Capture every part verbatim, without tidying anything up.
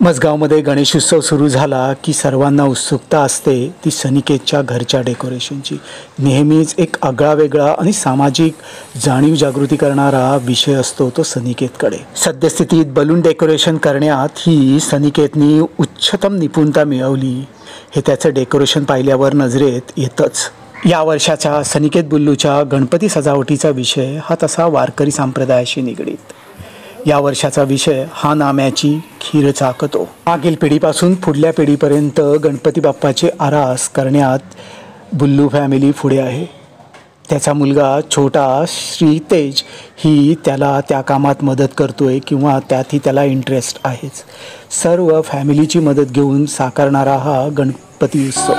मजगावमध्ये गणेशोत्सव सुरू झाला की सर्वांना उत्सुकता असते ती सनिकेतच्या घरच्या डेकोरेशनची। नेहमीच एक आगळा वेगळा आणि सामाजिक जाणीव जागृती करणारा विषय असतो तो सनिकेतकडे। सद्यस्थितीत बलून डेकोरेशन करण्यात ही सनिकेतनी उच्चतम निपुणता मिळवली हे त्याचं डेकोरेशन पाहिल्यावर नजरेत येतच। या वर्षाच्या सनिकेत बुल्लूच्या गणपती सजावटीचा विषय हा तसा वारकरी संप्रदायाशी निगडीत। या वर्षाचा विषय हा नाम्याची खीर चाकतो। मागील पिढीपासून पुढल्या पिढीपर्यंत गणपती बाप्पाचे आरास करण्यात बुल्लू फॅमिली पुढे आहे। त्याचा मुलगा छोटा श्रीतेज ही त्याला त्या कामात मदत करतोय किंवा त्यातही त्याला इंटरेस्ट आहेच। सर्व फॅमिलीची मदत घेऊन साकारणारा हा गणपती उत्सव।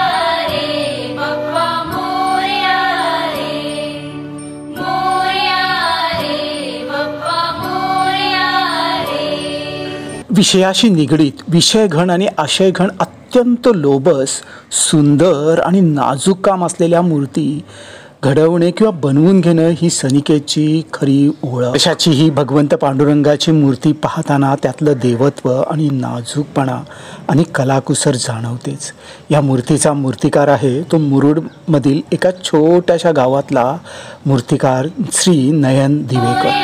विषयाशी निगडीत विषयघन आणि आशयघन अत्यंत लोभस सुंदर आणि नाजूक काम असलेल्या मूर्ती घडवणे किंवा बनवून घेणं ही सनिकेतची खरी ओळख। अशाची ही भगवंत पांडुरंगाची मूर्ती पाहताना त्यातलं देवत्व आणि नाजूकपणा आणि कलाकुसर जाणवतेच। या मूर्तीचा मूर्तिकार आहे तो मुरुडमधील एका छोट्याशा गावातला मूर्तिकार श्री नयन दिवेकर।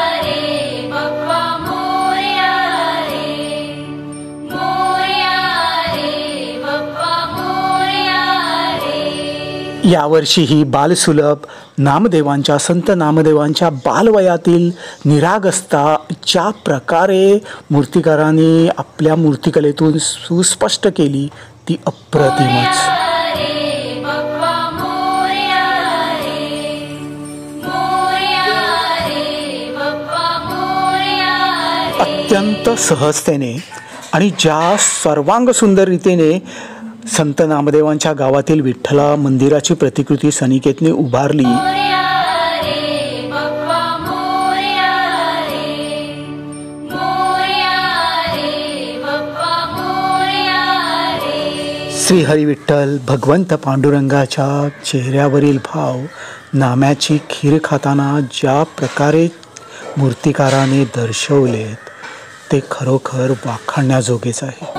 यावर्षीही बालसुलभ नामदेवांच्या संत नामदेवांच्या बालवयातील निरागसता ज्या प्रकारे मूर्तिकारांनी आपल्या मूर्तिकलेतून सुस्पष्ट केली ती अप्रतिमच। अत्यंत सहजतेने आणि ज्या सर्वांग सुंदर रीतीने संत नामदेवांच्या गावातील विठ्ठला मंदिराची प्रतिकृती सनिकेतने उभारली श्री हरी विठ्ठल भगवंत पांडुरंगाच्या चेहऱ्यावरील भाव नाम्याची खीर खाताना ज्या प्रकारे मूर्तिकाराने दर्शवलेत ते खरोखर वाखाणण्याजोगेच आहे।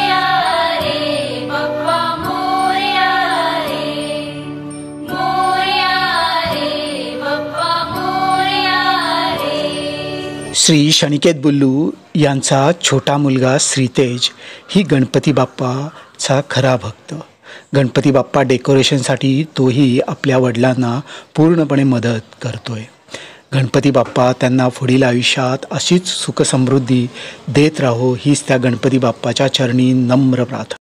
श्री शनिकेत बुल्लू यांचा छोटा मुलगा श्रीतेज ही गणपती बाप्पाचा खरा भक्त। गणपती बाप्पा डेकोरेशनसाठी तोही आपल्या वडिलांना पूर्णपणे मदत करतोय। गणपती बाप्पा त्यांना पुढील आयुष्यात अशीच सुखसमृद्धी देत राहो हीच त्या गणपती बाप्पाच्या चरणी नम्र प्रार्थना।